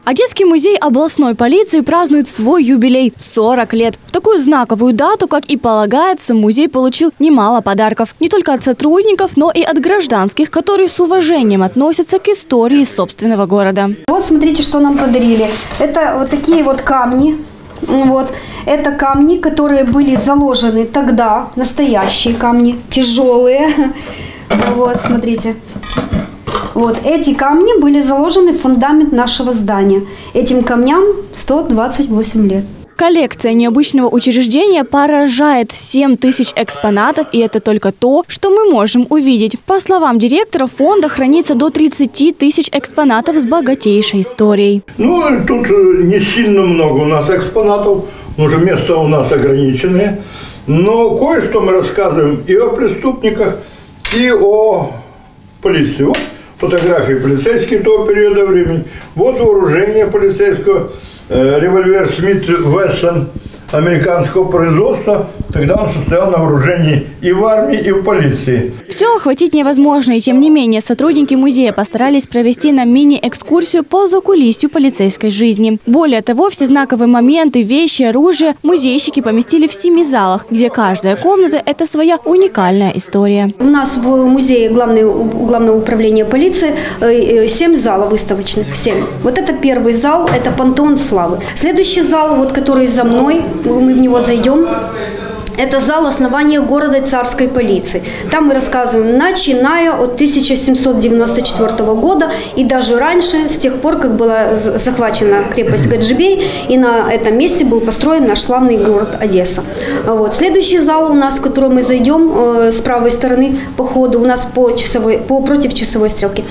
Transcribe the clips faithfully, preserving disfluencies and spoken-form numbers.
Одесский музей областной полиции празднует свой юбилей – сорок лет. В такую знаковую дату, как и полагается, музей получил немало подарков. Не только от сотрудников, но и от гражданских, которые с уважением относятся к истории собственного города. Вот смотрите, что нам подарили. Это вот такие вот камни. Вот. Это камни, которые были заложены тогда, настоящие камни, тяжелые. Вот, смотрите. Вот эти камни были заложены в фундамент нашего здания. Этим камням сто двадцать восемь лет. Коллекция необычного учреждения поражает: семь тысяч экспонатов, и это только то, что мы можем увидеть. По словам директора, фонда хранится до тридцати тысяч экспонатов с богатейшей историей. Ну, тут не сильно много у нас экспонатов, уже места у нас ограниченные. Но кое-что мы рассказываем и о преступниках, и о полиции. Вот фотографии полицейских того периода времени. Вот вооружение полицейского. Револьвер Смит Вессон американского производства. Тогда он состоял на вооружении и в армии, и в полиции. Все охватить невозможно, и тем не менее сотрудники музея постарались провести нам мини-экскурсию по закулисью полицейской жизни. Более того, все знаковые моменты, вещи, оружие музейщики поместили в семи залах, где каждая комната – это своя уникальная история. У нас в музее Главного управления полиции семь залов выставочных. семь. Вот это первый зал, это пантеон славы. Следующий зал, вот который за мной, мы в него зайдем. Это зал основания города и царской полиции. Там мы рассказываем, начиная от тысяча семьсот девяносто четвёртого года и даже раньше, с тех пор, как была захвачена крепость Гаджибей, и на этом месте был построен наш славный город Одесса. Вот. Следующий зал у нас, в который мы зайдем э, с правой стороны по ходу, у нас по, часовой, по против часовой стрелки.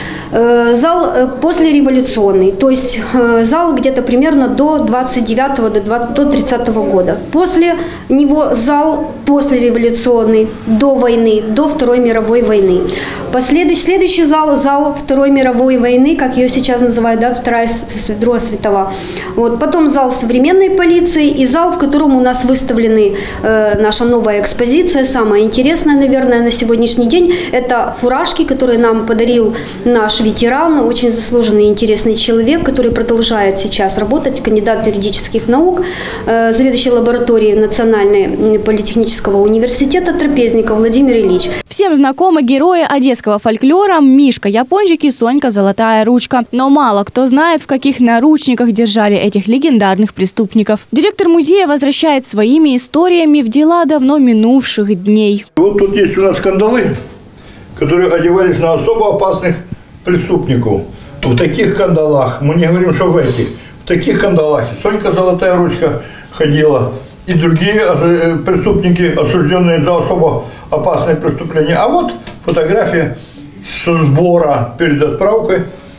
Зал послереволюционный, то есть зал где-то примерно до двадцать девятого, до тридцатого года. После него зал послереволюционный, до войны, до Второй мировой войны. Последующий, следующий зал, зал Второй мировой войны, как ее сейчас называют, да, Вторая, Другая световая. Вот. Потом зал современной полиции и зал, в котором у нас выставлены э, наша новая экспозиция, самая интересная, наверное, на сегодняшний день. Это фуражки, которые нам подарил наш ветеран, очень заслуженный и интересный человек, который продолжает сейчас работать, кандидат юридических наук, э, заведующий лабораторией Национального политехнического университета Трапезников Владимир Ильич. Всем знакомы герои одесского фольклора Мишка Япончик и Сонька Золотая ручка. Но мало кто знает, в каких наручниках держали этих легендарных преступников. Директор музея возвращает своими историями в дела давно минувших дней. Вот тут есть у нас кандалы, которые одевались на особо опасных преступников. В таких кандалах, мы не говорим, что в этих, в таких кандалах Сонька Золотая ручка ходила, и другие преступники, осужденные за особо опасные преступления. А вот фотография со сбора перед отправкой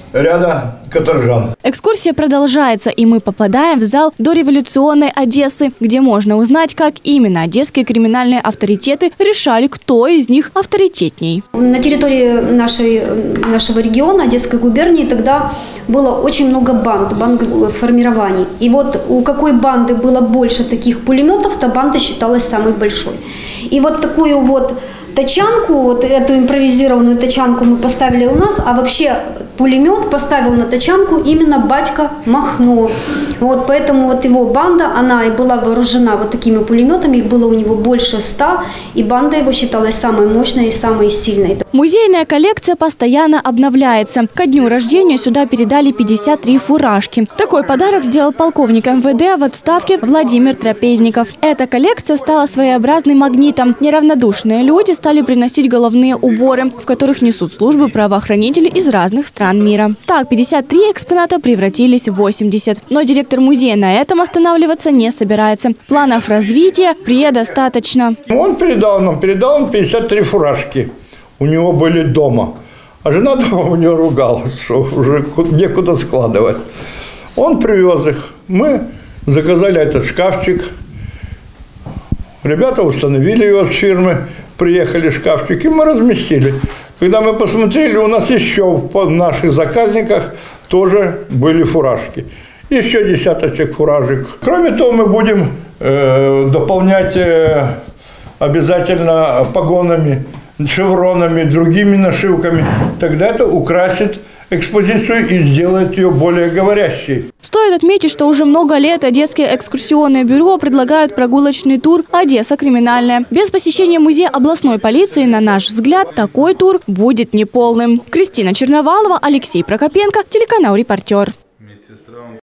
ряда каторжан. Экскурсия продолжается, и мы попадаем в зал дореволюционной Одессы, где можно узнать, как именно одесские криминальные авторитеты решали, кто из них авторитетней. На территории нашей, нашего региона, Одесской губернии, тогда было очень много банд, банд формирований. И вот у какой банды было больше таких пулеметов, та банда считалась самой большой. И вот такую вот тачанку, вот эту импровизированную тачанку мы поставили у нас, а вообще пулемет поставил на тачанку именно батька Махно. Вот поэтому вот его банда, она и была вооружена вот такими пулеметами, их было у него больше ста, и банда его считалась самой мощной и самой сильной. Музейная коллекция постоянно обновляется. Ко дню рождения сюда передали пятьдесят три фуражки. Такой подарок сделал полковник эм вэ дэ в отставке Владимир Трапезников. Эта коллекция стала своеобразным магнитом. Неравнодушные люди стали приносить головные уборы, в которых несут службу правоохранители из разных стран мира. Так, пятьдесят три экспоната превратились в восемьдесят. Но директор музея на этом останавливаться не собирается. Планов развития предостаточно. Он передал нам, передал нам пятьдесят три фуражки. У него были дома. А жена дома у него ругалась, что уже некуда складывать. Он привез их. Мы заказали этот шкафчик. Ребята установили его с фирмы. Приехали шкафчики, мы разместили. Когда мы посмотрели, у нас еще в наших заказниках тоже были фуражки. Еще десяточек фуражек. Кроме того, мы будем э, дополнять э, обязательно погонами, шевронами, другими нашивками. Тогда это украсит экспозицию и сделает ее более говорящей. Стоит отметить, что уже много лет Одесские экскурсионные бюро предлагают прогулочный тур «Одесса криминальная». Без посещения музея областной полиции, на наш взгляд, такой тур будет неполным. Кристина Черновалова, Алексей Прокопенко, телеканал «Репортер».